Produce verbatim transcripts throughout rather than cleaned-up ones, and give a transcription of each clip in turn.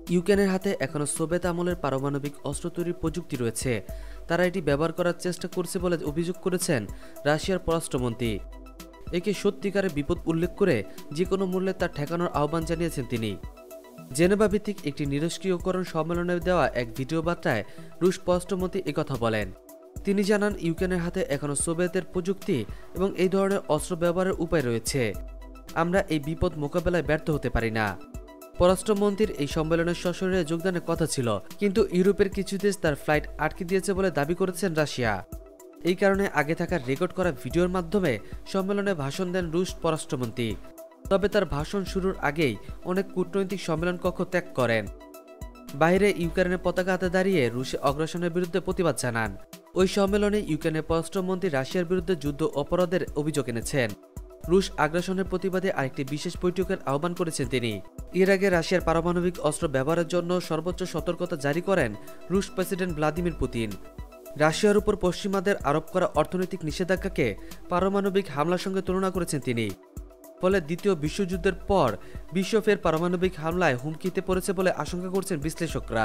ইউক্রেনের হাতে এখনও সোভিয়েত আমলের পারমাণবিক অস্ত্র তৈরির প্রযুক্তি রয়েছে। তারা এটি ব্যবহার করার চেষ্টা করছে বলে অভিযোগ করেছেন রাশিয়ার পররাষ্ট্রমন্ত্রী। একে সত্যিকারের বিপদ উল্লেখ করে যে কোনো মূল্যে তা ঠেকানোর আহ্বান জানিয়েছেন তিনি। জেনেভা ভিত্তিক একটি নিরস্ক্রিয়করণ সম্মেলনে দেওয়া এক ভিডিও বার্তায় রুশ পররাষ্ট্রমন্ত্রী একথা বলেন। তিনি জানান, ইউক্রেনের হাতে এখনও সোভিয়েতের প্রযুক্তি এবং এই ধরনের অস্ত্র ব্যবহারের উপায় রয়েছে। আমরা এই বিপদ মোকাবেলায় ব্যর্থ হতে পারি না। পররাষ্ট্রমন্ত্রীর এই সম্মেলনে সশরীরে যোগদানের কথা ছিল, কিন্তু ইউরোপের কিছু দেশ তার ফ্লাইট আটকে দিয়েছে বলে দাবি করেছেন রাশিয়া। এই কারণে আগে থাকা রেকর্ড করা ভিডিওর মাধ্যমে সম্মেলনে ভাষণ দেন রুশ পররাষ্ট্রমন্ত্রী। তবে তার ভাষণ শুরুর আগেই অনেক কূটনৈতিক সম্মেলন কক্ষ ত্যাগ করেন। বাইরে ইউক্রেনের পতাকা হাতে দাঁড়িয়ে রুশে অগ্রাসনের বিরুদ্ধে প্রতিবাদ জানান। ওই সম্মেলনে ইউক্রেনের পররাষ্ট্রমন্ত্রী রাশিয়ার বিরুদ্ধে যুদ্ধ অপরাধের অভিযোগ এনেছেন। রুশ আগ্রাসনের প্রতিবাদে আরেকটি বিশেষ বৈঠকের আহ্বান করেছেন তিনি। এর আগে রাশিয়ার পারমাণবিক অস্ত্র ব্যবহারের জন্য সর্বোচ্চ সতর্কতা জারি করেন রুশ প্রেসিডেন্ট ভ্লাদিমির পুতিন। রাশিয়ার উপর পশ্চিমাদের আরোপ করা অর্থনৈতিক নিষেধাজ্ঞাকে পারমাণবিক হামলার সঙ্গে তুলনা করেছেন তিনি। ফলে দ্বিতীয় বিশ্বযুদ্ধের পর বিশ্ব ফের পারমাণবিক হামলায় হুমকিতে পড়েছে বলে আশঙ্কা করছেন বিশ্লেষকরা।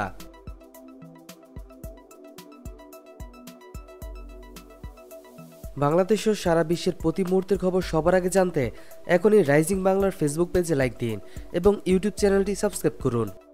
বাংলাদেশ ও সারা বিশ্বের প্রতি মুহূর্তের খবর সবার আগে জানতে এখনই রাইজিং বাংলার ফেসবুক পেজে লাইক দিন এবং ইউটিউব চ্যানেলটি সাবস্ক্রাইব করুন।